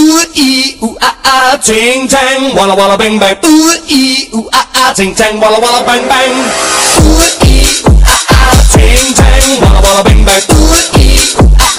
ooh ee ooh ah ah, ching chang, walla walla bang bang. Ooh ee ooh ah ah, ching chang, walla walla bang bang. Ooh ee ooh ah ah, ching chang, walla walla bang bang. Ooh ee ooh ah